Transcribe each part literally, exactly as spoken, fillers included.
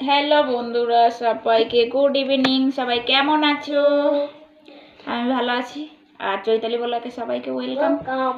Hello বন্ধুরা, সবাইকে good evening. সবাই কেমন আছো? আমি ভালো আছি। আর চৈতালি বলাকে সবাইকে ওয়েলকাম।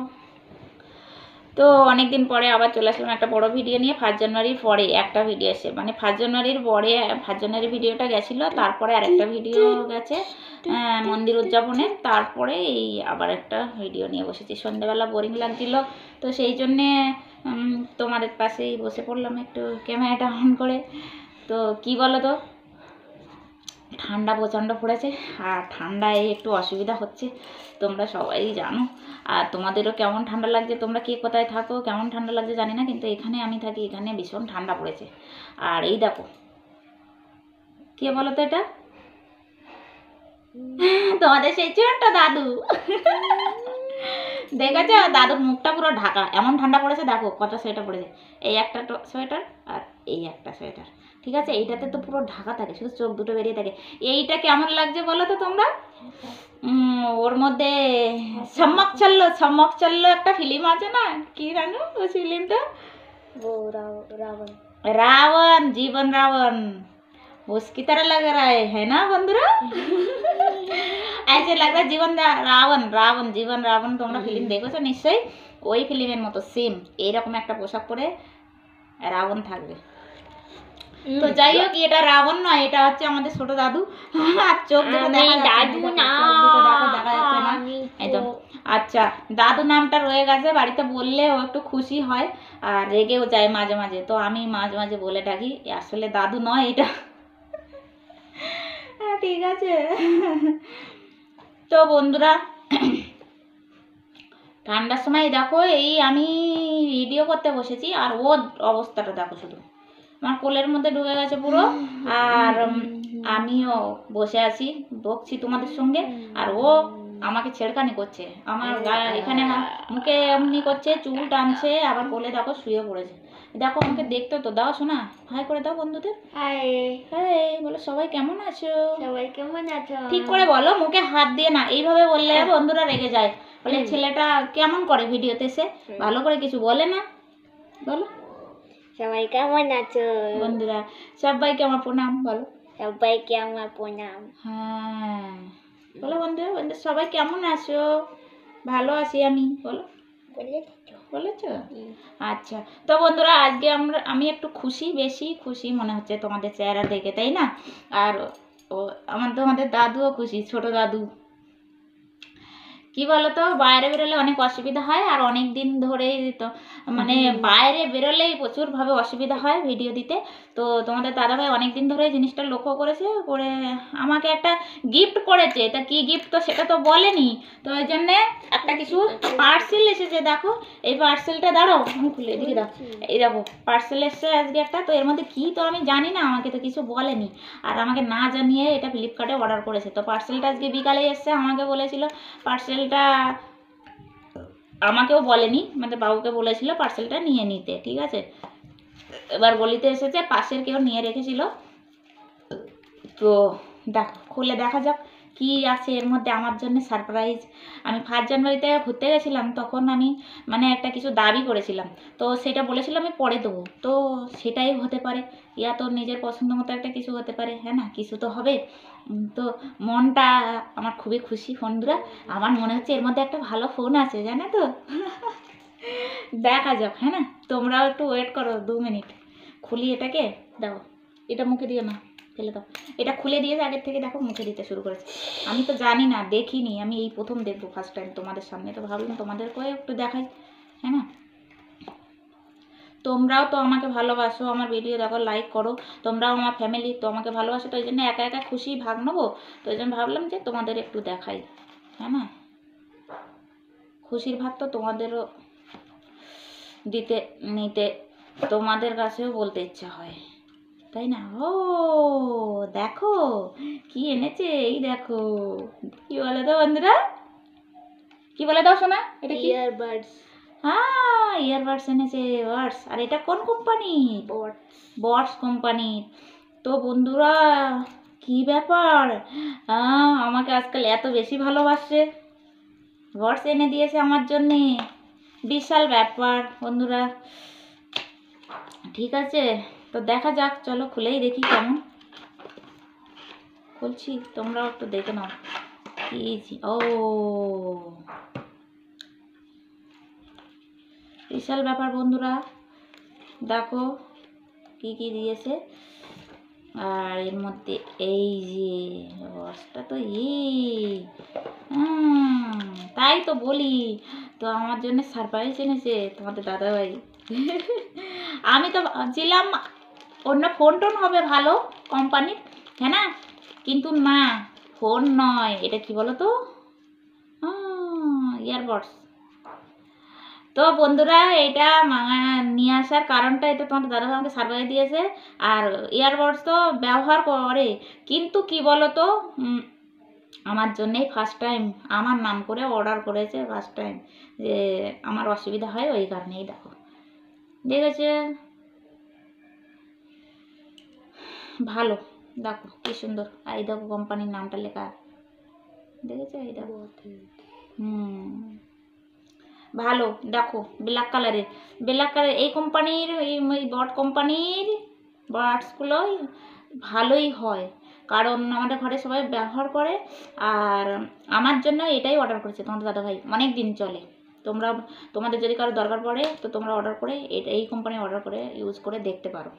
তো অনেকদিন পরে আবার চলে আসলাম একটা বড় ভিডিও নিয়ে। ফার্স্ট জানুয়ারির পরে একটা ভিডিও এসে, মানে ফার্স্ট জানুয়ারির পরে ফার্স্ট জানুয়ারি ভিডিওটা গেছিলো, তারপরে আরেকটা ভিডিও গেছে মন্দির উদযাপনের, তারপরে এই আবার একটা ভিডিও নিয়ে বসেছি। সন্ধ্যেবেলা বোরিং লাগছিল, তো সেই জন্যে তোমাদের পাশেই বসে পড়লাম একটু ক্যামেরাটা অন করে। তো কি বলো তো, ঠান্ডা প্রচণ্ড পড়েছে, আর ঠান্ডায় একটু অসুবিধা হচ্ছে, তোমরা সবাই জানো। আর তোমাদেরও কেমন ঠান্ডা লাগছে, তোমরা কে কোথায় থাকো, কেমন ঠান্ডা লাগছে জানি না, কিন্তু এখানে আমি থাকি, এখানে ভীষণ ঠান্ডা পড়েছে। আর এই দেখো, কে বলো তো এটা? তোমাদের সেই ছোট্ট দাদু। দেখেছো, দাদুর মুখটা পুরো ঢাকা, এমন ঠান্ডা পড়েছে। দেখো কত সোয়েটার পড়েছে, এই একটা সোয়েটার আর এই একটা সোয়েটার, ঠিক আছে? এইটাতে তো পুরো ঢাকা থাকে, শুধু চোখ দুটো বেরিয়ে থাকে। এইটা কেমন লাগছে বলো তো তোমরা? ওর মধ্যে চমক চললো চমক চললো একটা ফিল্ম আছে না, কি জানো ওই ফিল্মটা? रावण रावण जीवन रावण उसकी तरह लग रहा है है ना बंधुरा? ऐसे लग रहा है जीवन रावण रावण जीवन रावण। তোমরা ফিল্ম দেখেছো নিশ্চয়ই, ওই ফিল্মের মতো সেম এইরকম একটা পোশাক পরে রাবণ থাকবে। তো যাই হোক, এটা রাবণ নয়, এটা হচ্ছে আমাদের ছোট দাদু। আর চোখ দুটো দেখা যাচ্ছে না, দেখা যাচ্ছে না একদম। আচ্ছা, দাদু নামটা রয়ে গেছে, বাড়িতে বললে ও একটু খুশি হয় আর রেগেও যায় মাঝে মাঝে, তো আমি মাঝে মাঝে বলে ডাকি, আসলে দাদু নয় এটা। ঠিক আছে। তো বন্ধুরা, ঠান্ডার সময় দেখো, এই আমি ভিডিও করতে বসেছি আর ওর অবস্থাটা দেখো, শুধু আমার কোলের মধ্যে ঢুকে গেছে পুরো, আর আমিও বসে আছি বকছি তোমাদের সঙ্গে, আর ও আমাকে ছেড়কানি করছে, আমার এখানে মুখে এমনি করছে, চুল টানছে, আবার কোলে দেখো শুয়ে পড়েছে। দেখো, আমাকে দেখতে তো দাও, শোনা, হাই করে দাও বন্ধুদের। হাই হাই বলো, সবাই কেমন আছো? সবাই কেমন আছো? ঠিক করে বলো, মুখে হাত দিয়ে না, এইভাবে বললে বন্ধুরা রেগে যায়, বলে ছেলেটা কেমন করে ভিডিওতে, সে ভালো করে কিছু বলে না। বলো সবাই কেমন আছো বন্ধুরা, সবাইকে আমার প্রণাম। বলো সবাইকে আমার প্রণাম। হ্যাঁ বলো বন্ধুরা, বন্ধু সবাই কেমন আছো? ভালো আছি আমি। বলো বলেছ? আচ্ছা, তো বন্ধুরা, আজকে আমরা আমি একটু খুশি, বেশি খুশি মনে হচ্ছে তোমাদের চেহারা দেখে, তাই না? আর ও আমার তোমাদের দাদুও খুশি, ছোট দাদু। কি বলতো, বাইরে বেরোলে অনেক অসুবিধা হয়, আর অনেক দিন ধরেই তো মানে বাইরে বেরোলেই প্রচুরভাবে অসুবিধা হয় ভিডিও দিতে। তো তোমাদের দাদাভাই অনেক দিন ধরে জিনিসটা লক্ষ্য করেছে, করে আমাকে একটা গিফট করেছে। তা কি গিফট তো সেটা তো বলেনি, তো ওই জন্যে একটা কিছু পার্সেল এসেছে। দেখো এই পার্সেলটা, দাঁড়াও আমি খুলে দিকে দাও। এই দেখো পার্সেল এসছে আজকে একটা, তো এর মধ্যে কি তো আমি জানি না, আমাকে তো কিছু বলেনি, আর আমাকে না জানিয়ে এটা ফ্লিপকার্টে অর্ডার করেছে। তো পার্সেলটা আজকে বিকালে এসছে, আমাকে বলেছিল পার্সেলটা, আমাকেও বলেনি, মানে বাবুকে বলেছিল পার্সেলটা নিয়ে নিতে, ঠিক আছে? এবার গলিতে এসেছে, পাশের কেউ নিয়ে রেখেছিল, তো দেখো খুলে দেখা যাক কি আছে এর মধ্যে আমার জন্য সারপ্রাইজ। আমি ফার্স্ট জানুয়ারিতে ঘুরতে গেছিলাম, তখন আমি মানে একটা কিছু দাবি করেছিলাম, তো সেটা বলেছিলাম আমি পরে দেবো, তো সেটাই হতে পারে, ইয়া তো নিজের পছন্দ মতো একটা কিছু হতে পারে, হ্যাঁ না? কিছু তো হবে। তো মনটা আমার খুবই খুশি বন্ধুরা, আমার মনে হচ্ছে এর মধ্যে একটা ভালো ফোন আছে, জানো তো? দেখা যাক, হ্যাঁ না? তোমরাও একটু ওয়েট করো দু মিনিট, খুলি এটাকে। দাও, এটা মুখে দিও না, ফেলে দাও। এটা খুলে দিয়েছে আগের থেকে, দেখো মুখে দিতে শুরু করেছে। আমি তো জানি না, দেখিনি, আমি এই প্রথম দেখবো ফার্স্ট টাইম তোমাদের সামনে, তো ভাবলাম তোমাদেরকেও একটু দেখাই, হ্যাঁ না? তোমরাও তো আমাকে ভালোবাসো, আমার ভিডিও দেখো, লাইক করো, তোমরাও আমার ফ্যামিলি, তো আমাকে ভালোবাসো, তো ওই জন্য একা একা খুশি ভাগ নেবো, তো ওই জন্য ভাবলাম যে তোমাদের একটু দেখাই, হ্যাঁ না? খুশির ভাগ তো তোমাদেরও দিতে নিতে, তোমাদের কাছেও বলতে ইচ্ছা হয়, তাই না? ও দেখো কি এনেছে, এই দেখো, কি বলে দাও বন্ধুরা, কি বলে দাও শোনা? এটা কি? ইয়ারবাডস। হ্যাঁ ইয়ারবাডস এনেছে, বাডস। আর এটা কোন কোম্পানি? বটস। Bots company. তো বন্ধুরা কি ব্যাপার, হ্যাঁ আমাকে আজকাল এত বেশি ভালোবাসছে, বটস এনে দিয়েছে আমার জন্যে, বিশাল ব্যাপার বন্ধুরা। ঠিক আছে, তো দেখা যাক, চলো খুলেই দেখি কেমন। খুলছি, তোমরাও একটু দেখে নাও। কি ও বিশাল ব্যাপার বন্ধুরা, দেখো কি কি দিয়েছে। আর এর মধ্যে এই যে বক্সটা তো এই তাই তো বলি, তো আমার জন্য সারপ্রাইজ এনেছে তোমাদের দাদাভাই। আমি তো ভাবছিলাম অন্য ফোন টোন হবে ভালো কোম্পানির, হ্যাঁ না, কিন্তু না, ফোন নয়, এটা কি বলো তো, ইয়ারবাডস। তো বন্ধুরা এটা নিয়ে আসার কারণটা, এটা তোমাদের দাদা আমাকে সারপ্রাইজ দিয়েছে। আর ইয়ারবাডস তো ব্যবহার করে, কিন্তু কি বলো তো, আমার জন্যেই ফার্স্ট টাইম আমার নাম করে অর্ডার করেছে ফার্স্ট টাইম, যে আমার অসুবিধা হয় ওই কারণেই। দেখো দেখেছে, ভালো, দেখো কি সুন্দর, এই দেখো কোম্পানির নামটা লেখা, দেখেছো এই দেখো। হুম ভালো, দেখো ব্ল্যাক কালারের, ব্ল্যাক কালার এই কোম্পানির, এই বট কোম্পানির বাডসগুলো ভালোই হয়, কারণ আমাদের ঘরে সবাই ব্যবহার করে। আর আমার জন্য এটাই অর্ডার করেছে তোমাদের দাদাভাই, অনেক দিন চলে। তোমরা তোমাদের যদি কারো দরকার পড়ে তো তোমরা অর্ডার করে এটা, এই কোম্পানি অর্ডার করে ইউজ করে দেখতে পারো,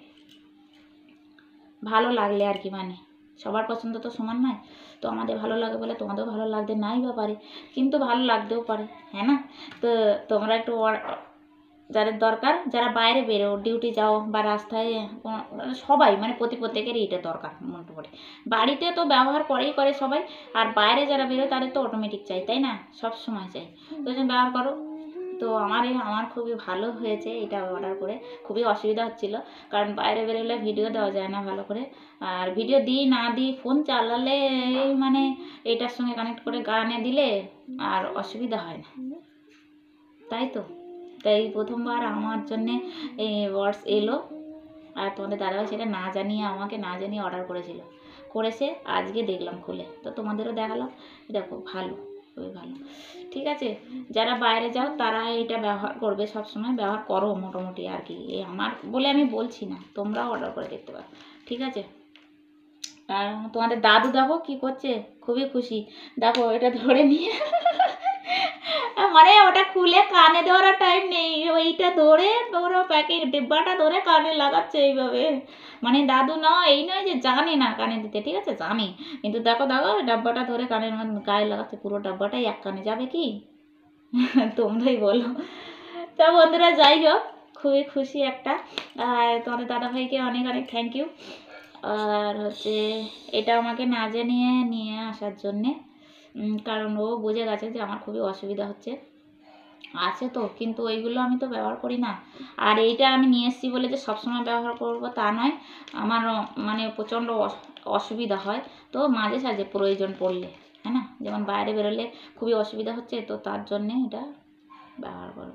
ভালো লাগলে আর কি। মানে সবার পছন্দ তো সমান নয়, তো আমাদের ভালো লাগে বলে তোমাদেরও ভালো লাগতে নাই বা পারে, কিন্তু ভালো লাগতেও পারে, হ্যাঁ না। তো তোমরা একটু যাদের দরকার, যারা বাইরে বেরো, ডিউটি যাও বা রাস্তায়, সবাই মানে প্রতি প্রত্যেকেরই এটা দরকার মনে পড়ে। বাড়িতে তো ব্যবহার করেই করে সবাই, আর বাইরে যারা বেরোয় তাদের তো অটোমেটিক চাই, তাই না, সব সময় চাই, তো ব্যবহার করো। তো আমার আমার খুবই ভালো হয়েছে এটা অর্ডার করে, খুবই অসুবিধা হচ্ছিল, কারণ বাইরে বেরোলে ভিডিও দেওয়া যায় না ভালো করে, আর ভিডিও দিই না দিই ফোন চালালে মানে এটার সঙ্গে কানেক্ট করে গানে দিলে আর অসুবিধা হয় না, তাই তো। তাই প্রথমবার আমার জন্যে এই ওয়ার্ডস এলো, আর তোমাদের দাদাভাই সেটা না জানিয়ে আমাকে না জানিয়ে অর্ডার করেছিল, করেছে, আজকে দেখলাম খুলে, তো তোমাদেরও দেখালাম। দেখো ভালো, খুবই ভালো, ঠিক আছে। যারা বাইরে যাও তারা এটা ব্যবহার করবে, সবসময় ব্যবহার করো মোটামুটি আর কি, এই আমার বলে আমি বলছি না, তোমরাও অর্ডার করে দেখতে পারো, ঠিক আছে। আর তোমাদের দাদু দেখো কি করছে, খুবই খুশি, দেখো এটা ধরে নিয়ে মানে ওটা খুলে কানে দেওয়ার টাইম নেই, ওইটা ধরে ওরা প্যাকেট ডিব্বাটা ধরে কানে লাগাচ্ছে এইভাবে, মানে দাদু না এই নয় যে জানে না কানে দিতে, ঠিক আছে জানে, কিন্তু দেখো দেখো ডাব্বাটা ধরে কানের গায়ে লাগাচ্ছে, পুরো ডাব্বাটাই এক কানে যাবে কি, তোমরাই বলো। তা বন্ধুরা যাই হোক, খুবই খুশি একটা, আর তোমাদের দাদাভাইকে অনেক অনেক থ্যাংক ইউ। আর হচ্ছে এটা আমাকে না জানিয়ে নিয়ে আসার জন্যে, কারণ ও বুঝে গেছে যে আমার খুবই অসুবিধা হচ্ছে, আছে তো, কিন্তু ওইগুলো আমি তো ব্যবহার করি না। আর এইটা আমি নিয়ে এসেছি বলে যে সবসময় ব্যবহার করব তা নয়, আমার মানে প্রচণ্ড অসুবিধা হয়, তো মাঝে সাঝে প্রয়োজন পড়লে, হ্যাঁ না, যেমন বাইরে বেরোলে খুবই অসুবিধা হচ্ছে, তো তার জন্যে এটা ব্যবহার করব।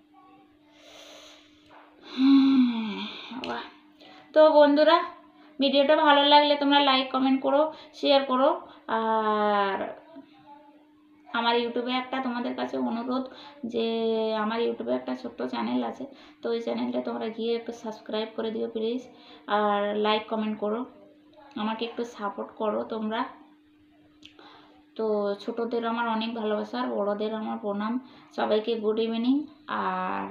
তো বন্ধুরা ভিডিওটা ভালো লাগলে তোমরা লাইক কমেন্ট করো, শেয়ার করো। আর আমার ইউটিউবে একটা তোমাদের কাছে অনুরোধ, যে আমার ইউটিউবে একটা ছোট্ট চ্যানেল আছে, তো ওই চ্যানেলটা তোমরা গিয়ে একটু সাবস্ক্রাইব করে দিও প্লিজ, আর লাইক কমেন্ট করো, আমাকে একটু সাপোর্ট করো তোমরা। তো ছোটদের আমার অনেক ভালোবাসা, আর বড়োদের আমার প্রণাম, সবাইকে গুড ইভিনিং। আর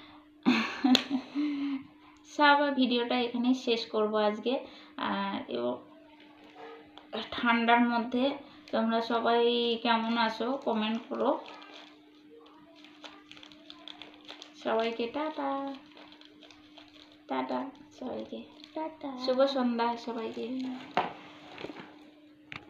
সব ভিডিওটা এখানেই শেষ করব আজকে। আর এবং ঠান্ডার মধ্যে তোমরা সবাই কেমন আছো কমেন্ট করো, সবাইকে টাটা টাটা, সবাইকে টাটা, শুভ সন্ধ্যা সবাইকে।